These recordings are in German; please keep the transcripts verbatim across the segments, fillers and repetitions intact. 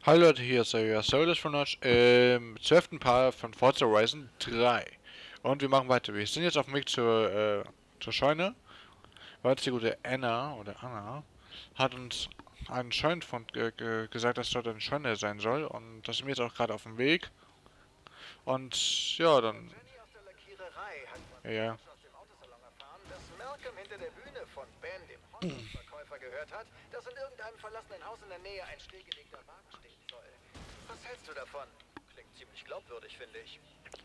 Hallo Leute, hier ist euer Solus von euch im zwölften Part von Forza Horizon drei. Und wir machen weiter. Wir sind jetzt auf dem Weg zur, äh, zur Scheune, weil jetzt die gute Anna, oder Anna, hat uns einen Scheun von, äh, ge gesagt, dass dort eine Scheune sein soll. Und das sind wir jetzt auch gerade auf dem Weg. Und ja, dann... Jenny aus der Lackiererei hat von Ja, mir ja. frisch aus dem Autosalon erfahren, dass Malcolm hinter der Bühne von Ben, dem Hotdog-Verkäufer, gehört hat, dass in irgendeinem verlassenen Haus in der Nähe ein stillgelegter Wagen stehen soll. Was hältst du davon? Klingt ziemlich glaubwürdig, finde ich.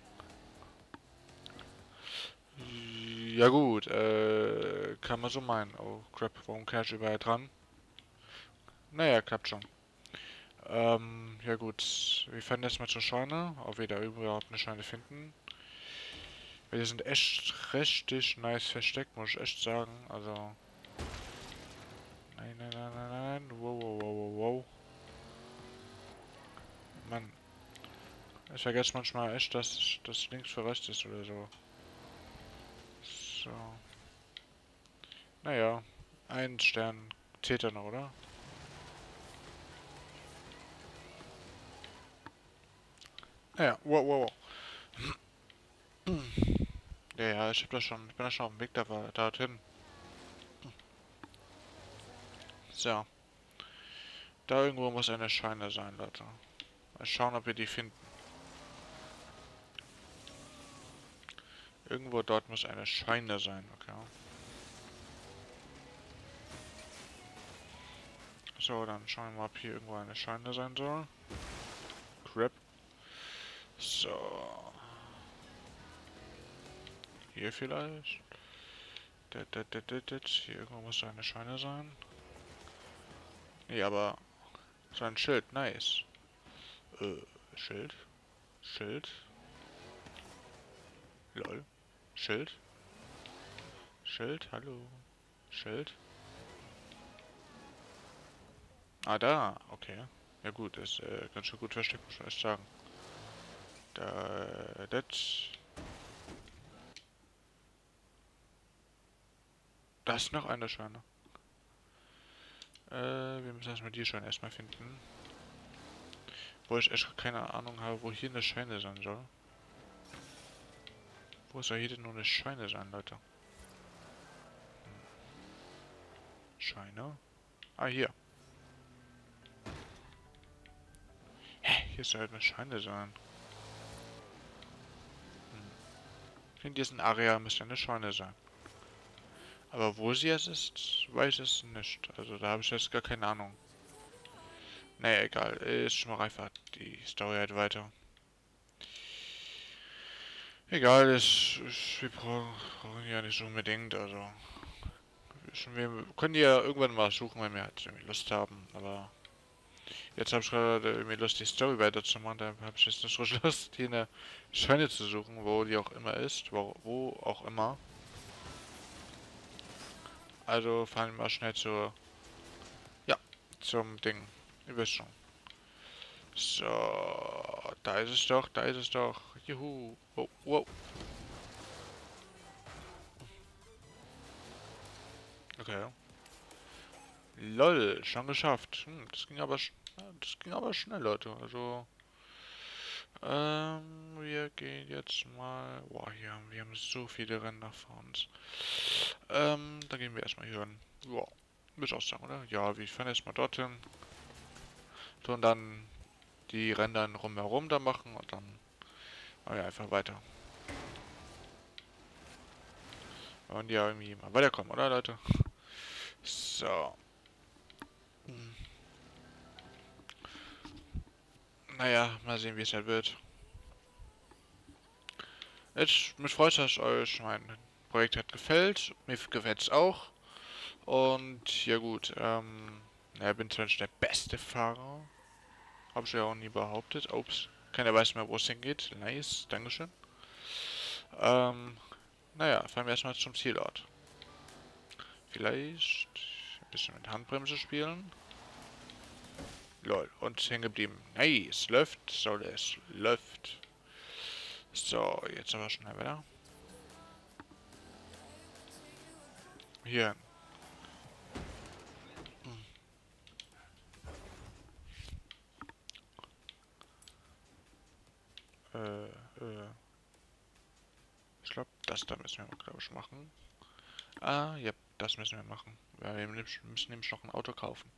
Ja gut, äh, kann man so meinen. Oh crap, warum kann ich überall dran? Naja, klappt schon. Ähm, ja gut. Wir fahren jetzt mal zur Scheune, ob wir da überhaupt eine Scheune finden. Weil die sind echt richtig nice versteckt, muss ich echt sagen. Also. Nein, nein, nein, nein, nein. Wow, wow, wow, wow, wow. Mann. Ich vergesse manchmal echt, dass das links für rechts ist oder so. So. Naja. Ein Stern zählt er noch, oder? Naja, wow, wow, wow. Ja, ja, ich hab das schon. Ich bin da schon auf dem Weg da, dorthin. So. Da irgendwo muss eine Scheune sein, Leute. Mal schauen, ob wir die finden. Irgendwo dort muss eine Scheune sein, okay. So, dann schauen wir mal, ob hier irgendwo eine Scheune sein soll. Crap. So. Hier vielleicht. Dat, dat, dat, dat, dat. Hier irgendwo muss eine Scheune sein. Nee, aber so ein Schild, nice. Äh, Schild? Schild? Lol. Schild? Schild, hallo. Schild? Ah, da, okay. Ja gut, ist äh, ganz schön gut versteckt, muss ich echt sagen. Da, das. Da ist noch eine Scheune. Äh, wir müssen erstmal die Scheune erstmal finden. Wo ich echt keine Ahnung habe, wo hier eine Scheune sein soll. Wo soll hier denn nur eine Scheune sein, Leute? Hm. Scheune? Ah, hier. Hä? Hier soll eine Scheune sein. Hm. In diesem Area müsste eine Scheune sein. Aber wo sie jetzt ist, weiß ich es nicht. Also da habe ich jetzt gar keine Ahnung. Naja, egal. Ist schon mal einfach die Story halt weiter. Egal, ist, ist wir brauchen ja nicht so unbedingt, also. Wir können die ja irgendwann mal suchen, wenn wir halt irgendwie Lust haben, aber jetzt habe ich gerade irgendwie Lust, die Story weiterzumachen, da habe ich jetzt nicht so Lust, hier eine Scheune zu suchen, wo die auch immer ist, wo, wo auch immer. Also fahren wir mal schnell zur, ja, zum Ding. Ihr wisst schon. So, da ist es doch, da ist es doch. Juhu. Wow, wow. Okay. Lol, schon geschafft. Hm, das ging aber, das ging aber schnell, Leute. Also, ähm, wir gehen jetzt mal. Boah, hier haben wir haben so viele Rennen nach vor uns. Ähm, dann gehen wir erstmal hier hin. Boah, muss auch sagen, oder? Ja, wir fahren erstmal dorthin. Und dann die Rennen dann rumherum da machen und dann machen wir einfach weiter. Und ja, irgendwie mal weiterkommen, oder Leute? So. Hm. Naja, mal sehen, wie es halt wird. Ich, mich freut, dass euch mein Projekt hat gefällt. Mir gefällt es auch. Und ja gut, ähm, ja, bin zwar nicht der beste Fahrer. Habe ich ja auch nie behauptet. Ups, keiner weiß mehr, wo es hingeht. Nice, Dankeschön. Ähm, naja, fahren wir erstmal zum Zielort. Vielleicht ein bisschen mit Handbremse spielen. Lol, und hängen geblieben. Nice, läuft, soll es, läuft. So, jetzt aber schnell weiter. Hier. Äh, äh. Ich glaube, das da müssen wir, glaube ich, machen. Ah, ja, das müssen wir machen. Wir müssen nämlich noch ein Auto kaufen.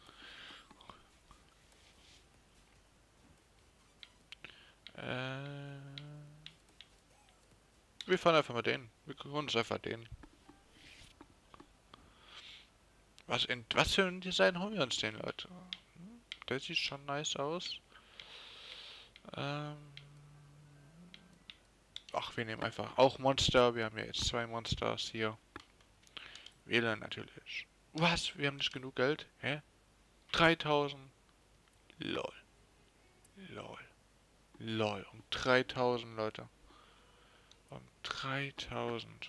Äh, wir fahren einfach mal den. Wir gucken uns einfach den. Was, in, was für ein Design haben wir uns den, Leute? Hm, der sieht schon nice aus. Ähm, ach, wir nehmen einfach auch Monster. Wir haben ja jetzt zwei Monsters hier. Wählen natürlich. Was? Wir haben nicht genug Geld? Hä? dreitausend? Lol. Lol. Lol. Um dreitausend, Leute. Um dreitausend.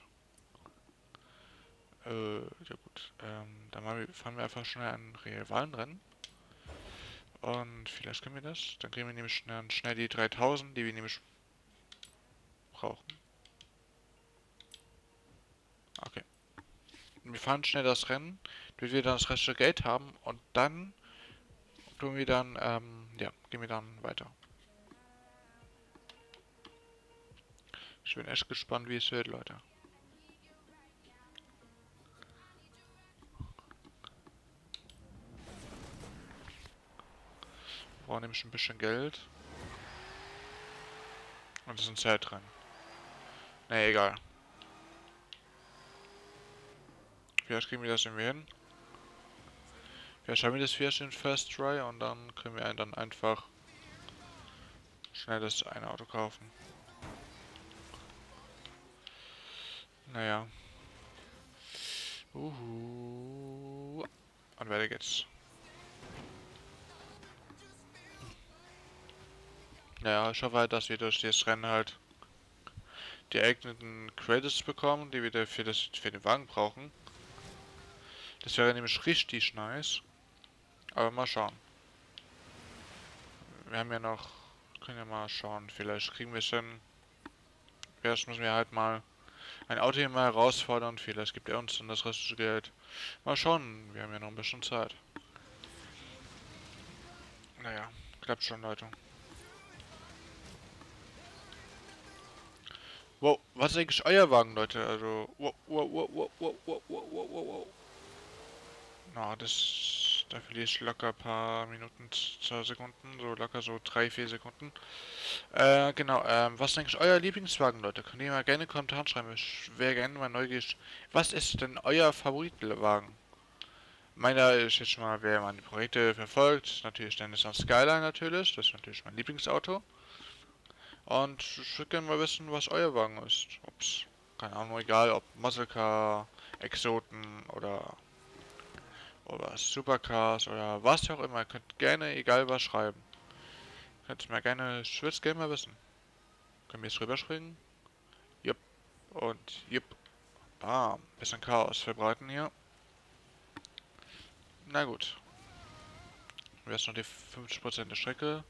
Äh, ja gut. Ähm, dann machen wir, fahren wir einfach schnell ein Rivalenrennen. Und vielleicht können wir das. Dann kriegen wir nämlich schnell, schnell die dreitausend, die wir nämlich brauchen. Okay. Wir fahren schnell das Rennen, bis wir dann das restliche Geld haben. Und dann tun wir dann, ähm, ja, gehen wir dann weiter. Ich bin echt gespannt, wie es wird, Leute. Wir brauchen nämlich ein bisschen Geld. Und es ist ein Zeit drin. Ne, egal. Vielleicht kriegen wir das irgendwie hin. Vielleicht haben wir das vielleicht in First Try und dann können wir dann einfach schnell das eine Auto kaufen. Naja. Uhu. Und weiter geht's. Naja, ich hoffe halt, dass wir durch dieses Rennen halt die eigenen Credits bekommen, die wir für, das, für den Wagen brauchen. Das wäre nämlich richtig nice. Aber mal schauen. Wir haben ja noch... Können ja mal schauen. Vielleicht kriegen wir es hin. Erst müssen wir halt mal ein Auto hier mal herausfordern. Vielleicht gibt er uns dann das restliche Geld. Mal schauen. Wir haben ja noch ein bisschen Zeit. Naja, klappt schon, Leute. Wow, was ist eigentlich euer Wagen, Leute? Also, wow, wow, wow, wow, wow, wow, wow, wow, wow. Na, das, da verliere ich locker ein paar Minuten, zwei Sekunden, so locker so drei, vier Sekunden. Äh, genau, ähm, was ist eigentlich euer Lieblingswagen, Leute? Könnt ihr mal gerne in die Kommentare schreiben, ich wäre gerne mal neugierig. Was ist denn euer Favoritwagen? Meiner ist jetzt schon mal, wer meine Projekte verfolgt, natürlich dann ist Nissan Skyline natürlich, das ist natürlich mein Lieblingsauto. Und ich würde gerne mal wissen, was euer Wagen ist. Ob's, keine Ahnung, egal, ob Muscle Car, Exoten oder oder Supercars oder was auch immer. Ihr könnt gerne, egal was, schreiben. Könnt ihr mir gerne, ich würde es gerne mal wissen. Können wir jetzt rüberspringen? Jupp. Und jupp. Bam. Bisschen Chaos verbreiten hier. Na gut. Jetzt noch die fünfzig Prozent der Strecke.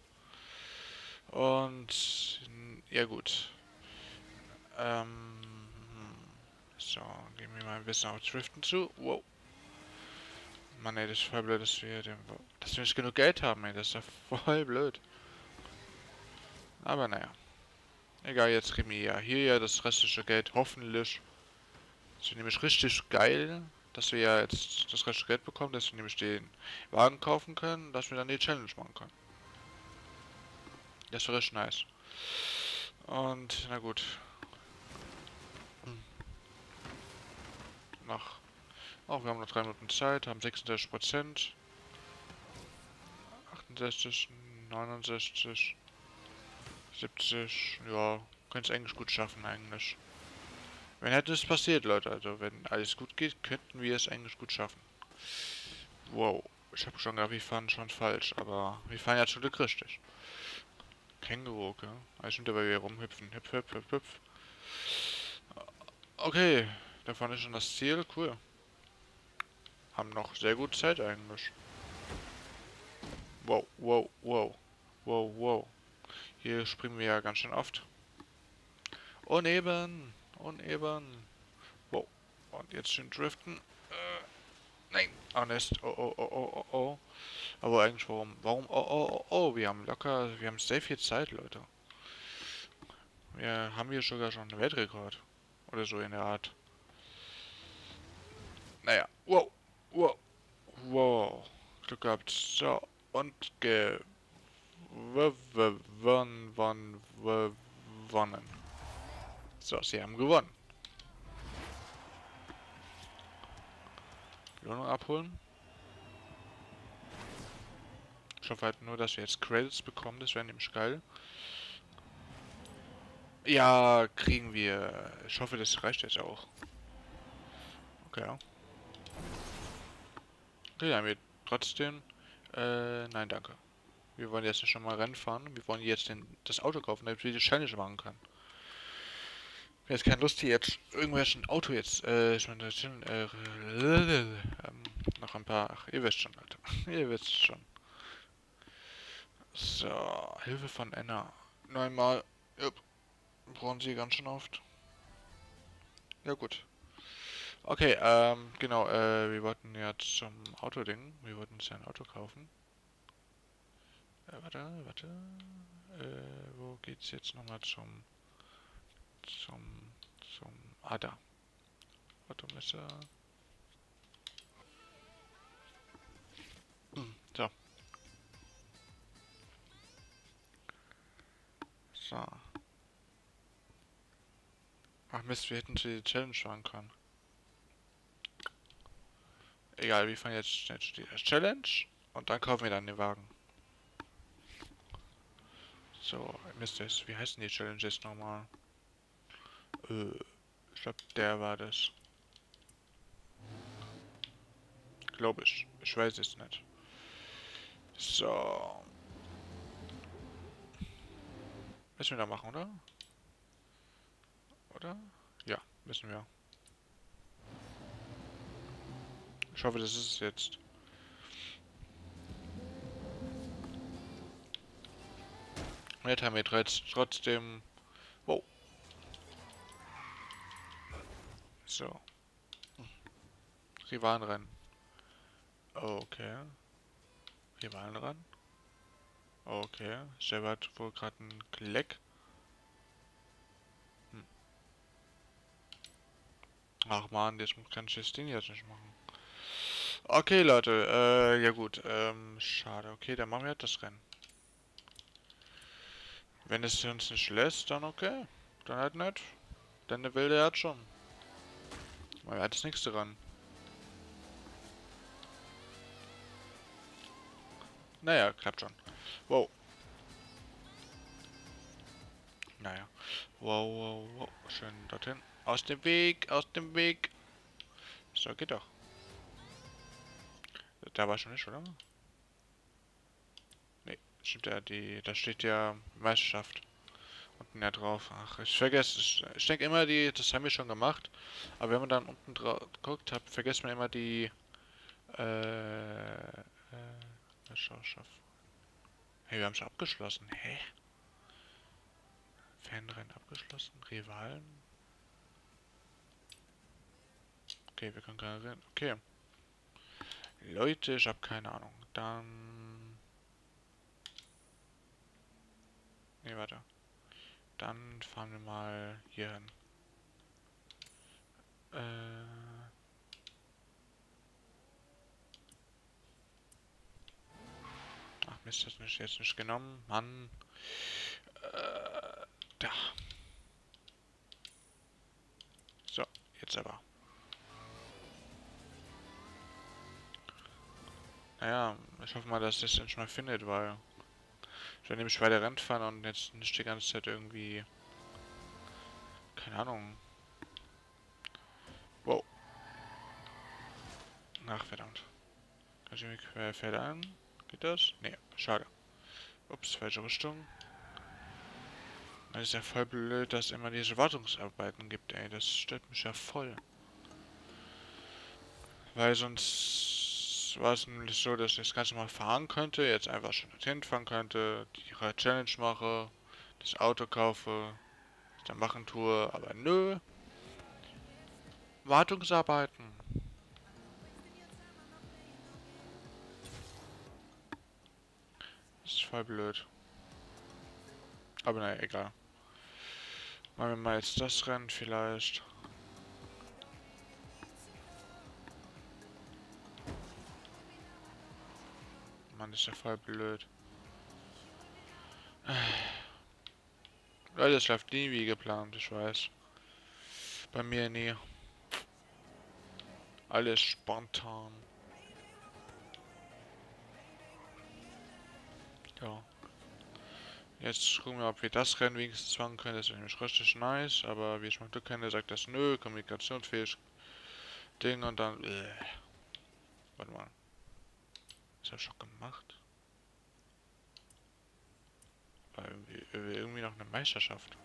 Und ja gut. Ähm, so, gehen wir mal ein bisschen auf Driften zu. Wow. Mann, ey, das ist voll blöd, dass wir, den, dass wir nicht genug Geld haben, ey. Das ist ja voll blöd. Aber naja. Egal, jetzt kriegen wir ja hier ja das restliche Geld, hoffentlich. Das ist nämlich richtig geil, dass wir ja jetzt das restliche Geld bekommen, dass wir nämlich den Wagen kaufen können, dass wir dann die Challenge machen können. Das wäre richtig nice. Und, na gut. Noch. Auch, wir haben noch drei Minuten Zeit, haben sechsundsechzig Prozent. achtundsechzig, neunundsechzig, siebzig, ja, können es eigentlich gut schaffen eigentlich. Wenn hätte es passiert, Leute, also wenn alles gut geht, könnten wir es eigentlich gut schaffen. Wow, ich habe schon gedacht, wir fahren schon falsch, aber wir fahren ja zum Glück richtig. Känguru, okay. Also sind dabei wieder rumhüpfen. Hüpf, hüpf, hüpf, hüpf. Okay, da fand ich schon das Ziel, cool. Haben noch sehr gut Zeit eigentlich. Wow, wow, wow. Wow, wow. Hier springen wir ja ganz schön oft. Uneben, uneben. Wow. Und jetzt schön driften. Äh, nein. Ah, Nest. Oh, oh, oh, oh, oh, oh. Aber eigentlich warum? Warum? Oh, oh, oh, oh. Wir haben locker, wir haben sehr viel Zeit, Leute. Wir haben hier sogar schon einen Weltrekord. Oder so in der Art. Naja. Wow. Wow. Wow. Glück gehabt. So. Und gewonnen. Gewonnen. So, sie haben gewonnen. Belohnung abholen. Ich hoffe halt nur, dass wir jetzt Credits bekommen. Das wäre nämlich geil. Ja, kriegen wir. Ich hoffe, das reicht jetzt auch. Okay. Okay, dann haben wir trotzdem. Äh, nein, danke. Wir wollen jetzt schon mal Rennen fahren. Wir wollen jetzt den, das Auto kaufen, damit wir die Challenge machen können. Ich habe jetzt keine Lust hier jetzt irgendwelchen Auto jetzt, äh, ich meine, äh, ähm, noch ein paar, ach, ihr wisst schon, Alter. Ihr wisst schon. So, Hilfe von Enna. Neunmal. Jupp. Brauchen sie ganz schön oft. Ja, gut. Okay, ähm, genau, äh, wir wollten ja zum Autoding. Wir wollten uns ja ein Auto kaufen. Äh, warte, warte. Äh, wo geht's jetzt nochmal zum, zum, zum, ah, da. Automesser. Hm, so. So. Ach Mist, wir hätten zu die Challenge fahren können. Egal, wir fahren jetzt schnell zu der Challenge und dann kaufen wir dann den Wagen. So, Mist, das, wie heißen die Challenge jetzt nochmal? Äh, ich glaube, der war das. Glaube ich. Ich weiß es nicht. So. Müssen wir da machen, oder? Oder? Ja, müssen wir. Ich hoffe, das ist es jetzt. Jetzt haben wir jetzt trotzdem... Wow. So. Rivalenrennen. Okay. Rivalenrennen. Okay. Selber hat wohl gerade einen Kleck. Hm. Ach man, jetzt kann ich das Ding jetzt nicht machen. Okay, Leute. Äh, ja gut. Ähm, schade. Okay, dann machen wir halt das Rennen. Wenn es uns nicht lässt, dann okay. Dann halt nicht. Dann der Wilde hat schon. Weil er hat das nächste ran. Naja, klappt schon. Wow. Naja. Wow, wow, wow. Schön dorthin. Aus dem Weg, aus dem Weg. So, geht doch. Da war schon nicht, oder? Nee, stimmt ja, die, da steht ja Meisterschaft. Unten ja drauf. Ach, ich vergesse, ich, ich denke immer, die, das haben wir schon gemacht. Aber wenn man dann unten drauf geguckt hat, vergisst man immer die, äh, äh, Meisterschaft. Hey, wir haben schon abgeschlossen. Hä? Fanrennen abgeschlossen? Rivalen? Okay, wir können gerade rennen. Okay. Leute, ich habe keine Ahnung. Dann... Ne, warte. Dann fahren wir mal hier hin. Äh... Ach Mist, das ist jetzt nicht genommen. Mann. Äh, da. So, jetzt aber. Naja, ich hoffe mal, dass das jetzt mal findet, weil ich will nämlich weiter Rennen fahren und jetzt nicht die ganze Zeit irgendwie... Keine Ahnung. Wow. Ach, verdammt. Kann ich mich querfeld an? Geht das? Nee, schade. Ups, falsche Richtung. Das ist ja voll blöd, dass es immer diese Wartungsarbeiten gibt, ey. Das stört mich ja voll. Weil sonst war es nämlich so, dass ich das Ganze mal fahren könnte, jetzt einfach schon dorthin fahren könnte, die Challenge mache, das Auto kaufe, dann machen tue, aber nö. Wartungsarbeiten. Das ist voll blöd. Aber naja, egal. Machen wir mal jetzt das Rennen vielleicht. Mann, ist ja voll blöd. Leute, es läuft nie wie geplant, ich weiß. Bei mir nie. Alles spontan. Ja. Jetzt gucken wir, ob wir das Rennen wenigstens machen können. Das ist nämlich richtig nice. Aber wie ich mal Glück kenne, sagt das nö, kommunikationsfähig Ding und dann. Äh. Warte mal. Ist das schon gemacht? War irgendwie, irgendwie noch eine Meisterschaft.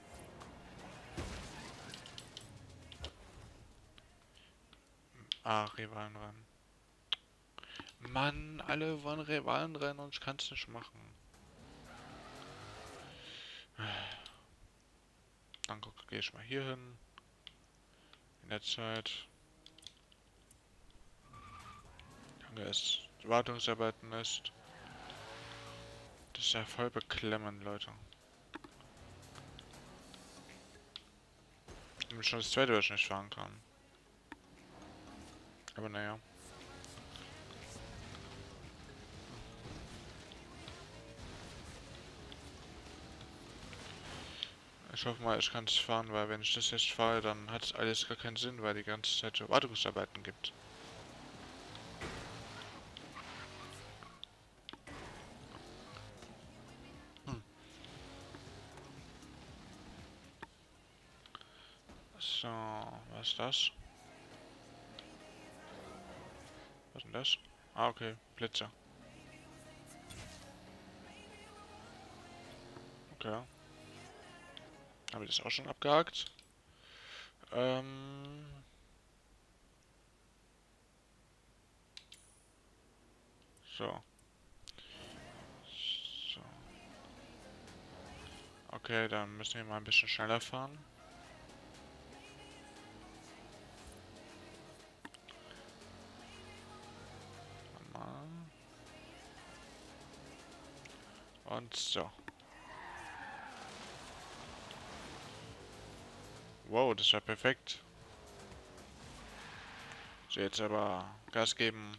Ah, Rivalenrennen. Mann, alle wollen Rivalenrennen und ich kann es nicht machen. Dann gehe ich mal hier hin. In der Zeit. Danke, es Wartungsarbeiten ist. Das ist ja voll beklemmend, Leute. Und schon das zweite, was ich nicht fahren kann. Aber naja. Ich hoffe mal, ich kann es fahren, weil wenn ich das jetzt fahre, dann hat es alles gar keinen Sinn, weil die ganze Zeit so Wartungsarbeiten gibt. Hm. So, was ist das? Was ist denn das? Ah, okay, Blitze. Okay. Habe ich das auch schon abgehakt? Ähm... So. So. Okay, dann müssen wir mal ein bisschen schneller fahren. Mal. Und so. Wow, das war perfekt. So, jetzt aber Gas geben.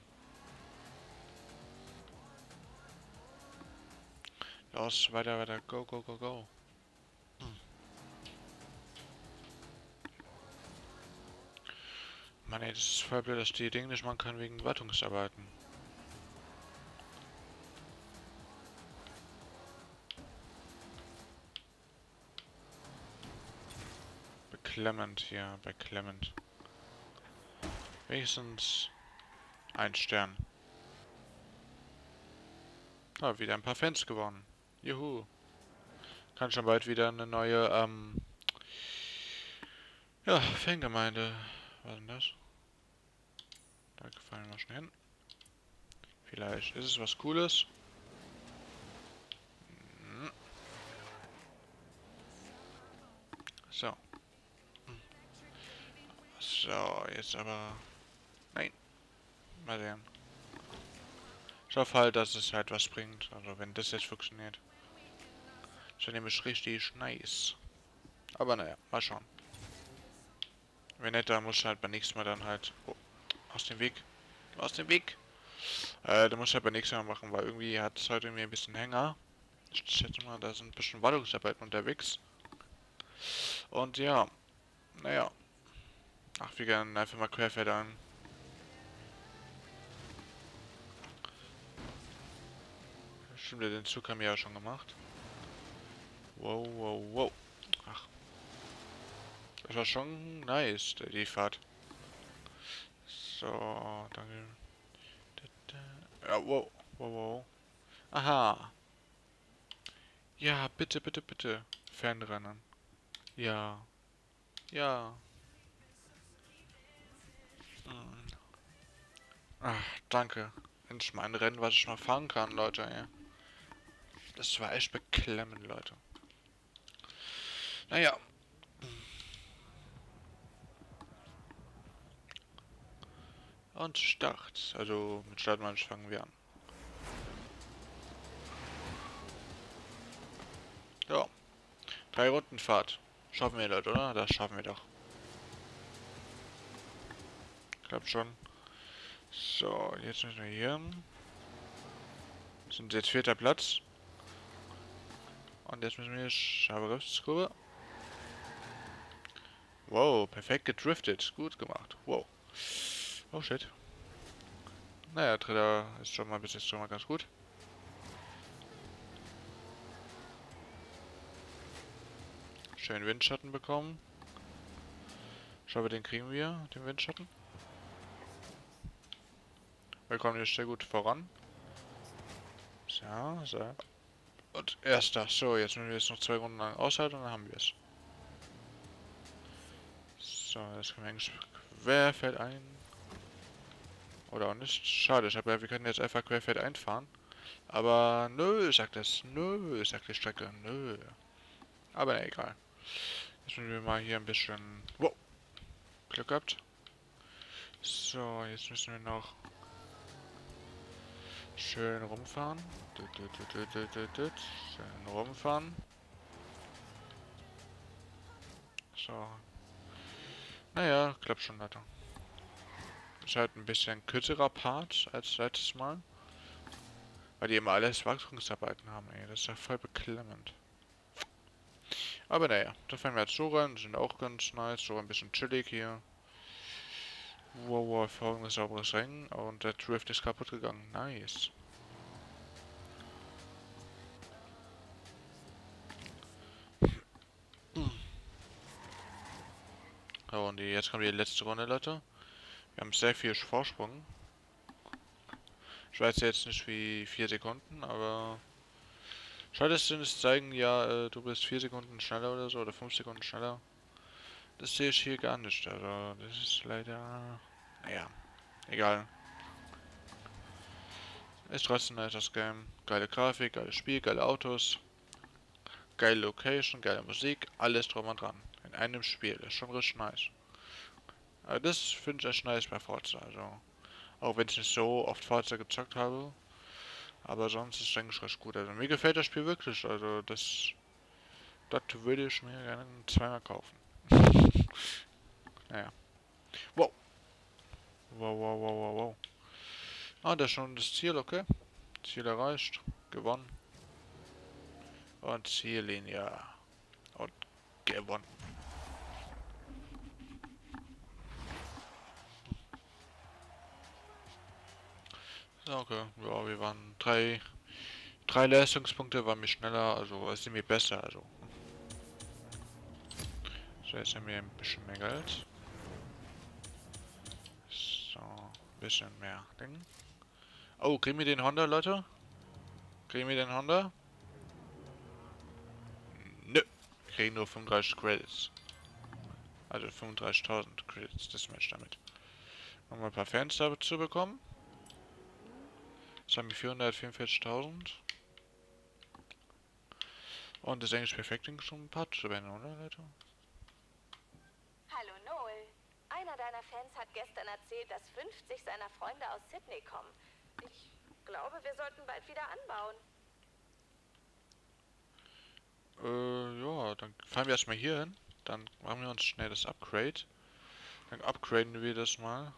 Los, weiter, weiter, go, go, go, go. Hm. Mann, ey, das ist voll blöd, dass die Dinge nicht machen kann wegen Wartungsarbeiten. Beklemmend hier, beklemmend. Wenigstens ein Stern. Ah, wieder ein paar Fans gewonnen. Juhu. Kann schon bald wieder eine neue, ähm... ja, Fangemeinde. Was ist denn das? Da gefallen wir schon hin. Vielleicht ist es was Cooles. Hm. So. So, jetzt aber... Nein. Mal sehen. Ich hoffe halt, dass es halt was bringt. Also wenn das jetzt funktioniert. Das wäre nämlich richtig nice. Aber naja, mal schauen. Wenn nicht, dann muss halt beim nächsten Mal dann halt... Oh, aus dem Weg. Aus dem Weg. Äh, da muss halt beim nächsten Mal machen, weil irgendwie hat es heute irgendwie ein bisschen Hänger. Ich schätze mal, da sind ein bisschen Wartungsarbeiten unterwegs. Und ja, naja. Ach, wir gehen einfach mal querfeldern. Stimmt, den Zug haben wir ja schon gemacht. Wow, wow, wow. Ach. Das war schon nice, die Fahrt. So, danke. Ja, wow, wow, wow. Aha. Ja, bitte, bitte, bitte. Fernrennen. Ja. Ja. Hm. Ach, danke. Endlich mal ein Rennen, was ich mal fahren kann, Leute, ey. Das war echt beklemmend, Leute. Naja. Und Start. Also mit Startmarsch fangen wir an. Ja. Drei Runden Fahrt. Schaffen wir das, oder? Das schaffen wir doch. Klappt schon. So, jetzt müssen wir hier. Das sind jetzt vierter Platz. Und jetzt müssen wir hier scharfe Riftskurve. Wow, perfekt gedriftet. Gut gemacht. Wow. Oh shit. Naja, dritter ist schon mal bis jetzt schon mal ganz gut. Schön Windschatten bekommen. Schauen wir, den kriegen wir, den Windschatten. Wir kommen hier sehr gut voran. So, so. Und erster. So, jetzt müssen wir jetzt noch zwei Runden lang aushalten und dann haben wir es. So, jetzt können wir eigentlich querfeld ein. Oder auch nicht. Schade, ich habe ja, wir können jetzt einfach querfeld einfahren. Aber nö, sagt das. Nö, sagt die Strecke. Nö. Aber na, egal. Jetzt müssen wir mal hier ein bisschen... Wow. Glück gehabt. So, jetzt müssen wir noch schön rumfahren. Schön rumfahren. So. Naja, klappt schon weiter. Ist halt ein bisschen kürzerer Part als letztes Mal. Weil die immer alles Wachstumsarbeiten haben, ey. Das ist ja voll beklemmend. Aber naja, da fahren wir jetzt so rein. Sind auch ganz nice. So ein bisschen chillig hier. Wow, wow, folgendes sauberes Rennen. Und der Drift ist kaputt gegangen. Nice. So, und die, jetzt kommt die letzte Runde, Leute. Wir haben sehr viel Vorsprung. Ich weiß jetzt nicht wie vier Sekunden, aber... Schaltest du zeigen, ja, äh, du bist vier Sekunden schneller oder so, oder fünf Sekunden schneller. Das sehe ich hier gar nicht, also das ist leider... Naja, egal. Ist trotzdem nice, das Game. Geile Grafik, geiles Spiel, geile Autos. Geile Location, geile Musik, alles drum und dran. In einem Spiel, das ist schon richtig nice. Aber das finde ich echt nice bei Forza, also... Auch wenn ich nicht so oft Forza gezockt habe. Aber sonst ist es eigentlich recht gut. Also mir gefällt das Spiel wirklich. Also das... Das würde ich mir gerne zweimal kaufen. Naja. Wow. Wow, wow, wow, wow, wow. Ah, das ist schon das Ziel, okay. Ziel erreicht. Gewonnen. Und Ziellinie. Und gewonnen. So, okay. Ja, wir waren drei... Drei Leistungspunkte waren mir schneller, also sind mir besser, also. So, jetzt haben wir ein bisschen mehr Geld. So, ein bisschen mehr Ding. Oh, kriegen wir den Honda, Leute? Kriegen wir den Honda? Nö. Wir kriegen nur fünfunddreißig Credits. Also fünfunddreißigtausend Credits, das möchte ich damit. Nochmal ein paar Fans dazu bekommen. Jetzt haben wir vierhundertvierundvierzigtausend. Und das ist eigentlich perfekt, schon ein paar zu werden, oder, Leute? Hallo Noel. Einer deiner Fans hat gestern erzählt, dass fünfzig seiner Freunde aus Sydney kommen. Ich glaube, wir sollten bald wieder anbauen. Äh, ja, dann fahren wir erstmal hier hin. Dann machen wir uns schnell das Upgrade. Dann upgraden wir das mal.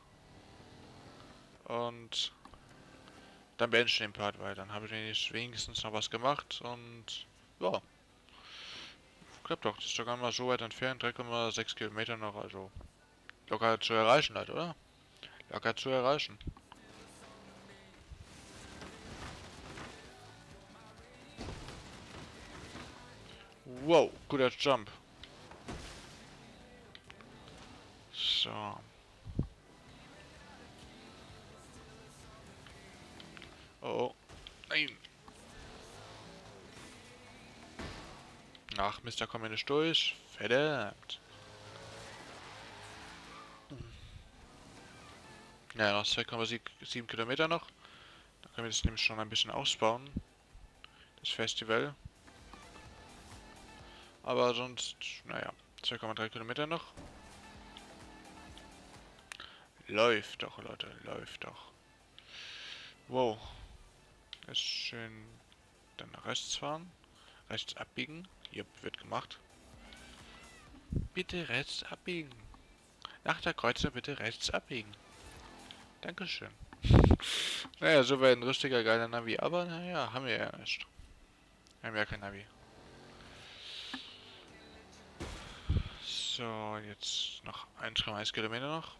Und dann beende ich den Part weiter. Dann habe ich wenigstens noch was gemacht und ja. Klappt doch. Das ist sogar mal so weit entfernt. drei Komma sechs Kilometer noch. Also locker zu erreichen halt, oder? Locker zu erreichen. Wow, guter Jump. So. Oh, nein. Ach, Mist, da kommen wir nicht durch. Verdammt. Ja, noch zwei Komma sieben Kilometer noch. Da können wir das nämlich schon ein bisschen ausbauen. Das Festival. Aber sonst, naja, zwei Komma drei Kilometer noch. Läuft doch, Leute, läuft doch. Wow. Jetzt schön dann nach rechts fahren. Rechts abbiegen. Hier wird gemacht. Bitte rechts abbiegen. Nach der Kreuzung bitte rechts abbiegen. Dankeschön. Naja, so wäre ein richtiger geiler Navi, aber naja, haben wir ja nicht. Wir haben ja kein Navi. So, jetzt noch eins Komma eins Kilometer noch.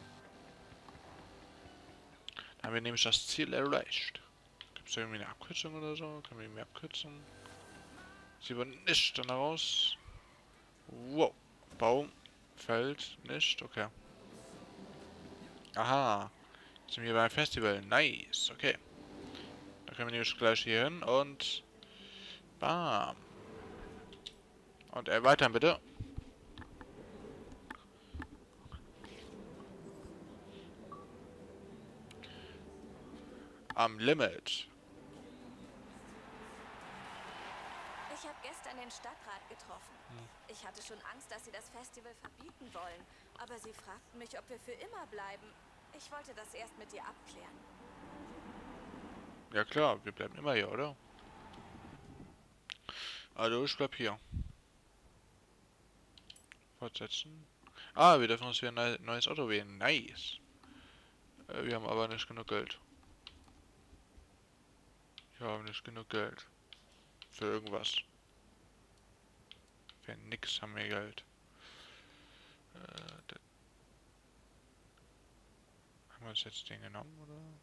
Dann haben wir nämlich das Ziel erreicht. Gibt es irgendwie eine Abkürzung oder so? Können wir irgendwie abkürzen? Sieht man nicht dann raus. Wow. Baum. Feld. Nicht. Okay. Aha. Jetzt sind wir beim Festival. Nice. Okay. Da können wir nämlich gleich hier hin und... Bam. Und erweitern bitte. Am Limit. Ich habe gestern den Stadtrat getroffen. Ich hatte schon Angst, dass sie das Festival verbieten wollen. Aber sie fragten mich, ob wir für immer bleiben. Ich wollte das erst mit dir abklären. Ja klar, wir bleiben immer hier, oder? Also ich bleib hier. Fortsetzen. Ah, wir dürfen uns wieder ein neues Auto wählen. Nice. Äh, wir haben aber nicht genug Geld. Wir haben nicht genug Geld. Für irgendwas. Für nix haben wir Geld. Äh, haben wir uns jetzt den genommen,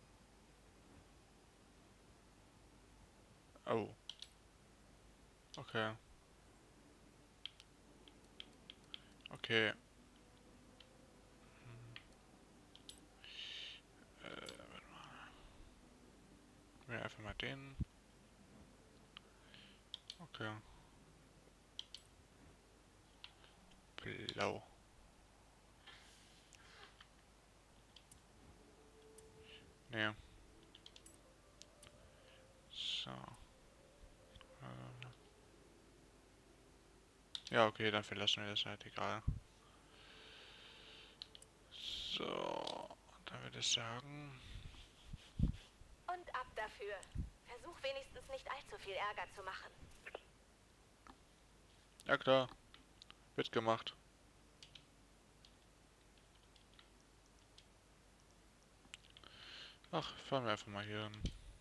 oder? Oh. Okay. Okay. Hm. Äh, warte mal. Wir einfach mal den. Okay. Blau. Nee. So. Ja, okay, dann verlassen wir das halt, egal. So, dann würde ich sagen... Und ab dafür. Versuch wenigstens nicht allzu viel Ärger zu machen. Ja klar, wird gemacht. Ach, fahren wir einfach mal hier hin.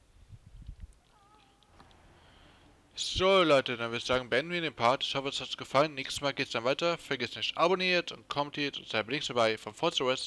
So Leute, dann würde ich sagen, beenden wir den Part. Ich hoffe, es hat euch gefallen. Nächstes Mal geht es dann weiter. Vergesst nicht, abonniert und kommentiert und seid links dabei von Forza Horizon